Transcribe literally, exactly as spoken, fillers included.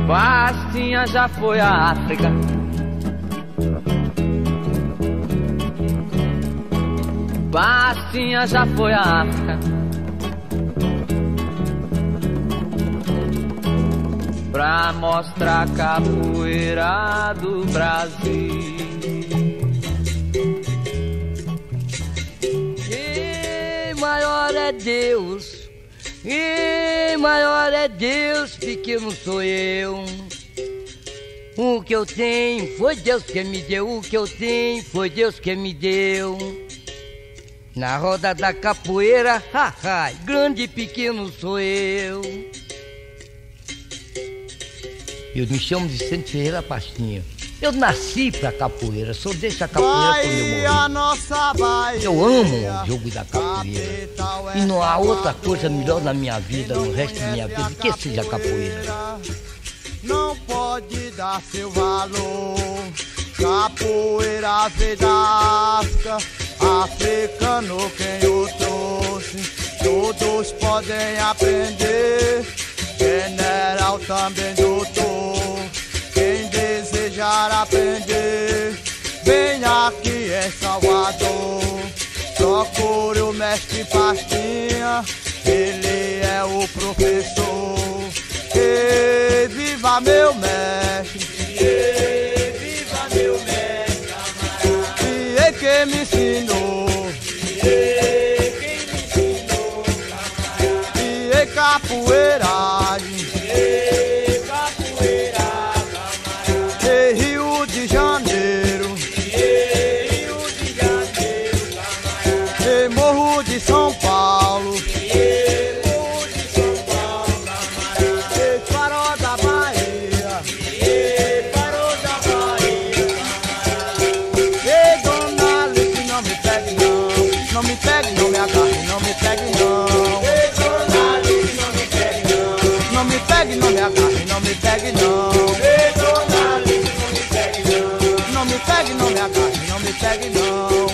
Bastinha já foi à África. Bastinha já foi à África pra mostrar a capoeira do Brasil. E maior é Deus, e maior é Deus, pequeno sou eu. O que eu tenho foi Deus que me deu, o que eu tenho foi Deus que me deu. Na roda da capoeira, ha, ha, grande e pequeno sou eu. Eu me chamo Vicente Ferreira Pastinha. Eu nasci pra capoeira, só deixo a capoeira quando eu morrer. Eu amo o jogo da capoeira. E não há outra coisa melhor na minha vida, no resto da minha vida, que seja a capoeira. Não pode dar seu valor. Capoeira veio da África, africano quem o trouxe. Todos podem aprender, general também doutor. Quem desejar aprender, vem aqui em Salvador. Procure o mestre Pastinha, ele é o professor. E viva meu mestre, e viva meu mestre, camarada. E é que me ensinou, e quem me ensinou, camarada. E é capoeiragem, e capoeira, camarada. E Rio de Janeiro, e Rio de Janeiro, camarada. E Morro de São Paulo, e Morro de São Paulo, camarada. E Farol da Bahia, e Farol da Bahia, camarada. E Dona Alice, não me pegue não, não me pegue, não me agarre, não me pegue não. E Dona Alice, não me pegue não, Não me pegue, não me agarre, não me pegue não. e Dona Alice, não me pegue não. Não me pegue, não me agarre, não me pegue não.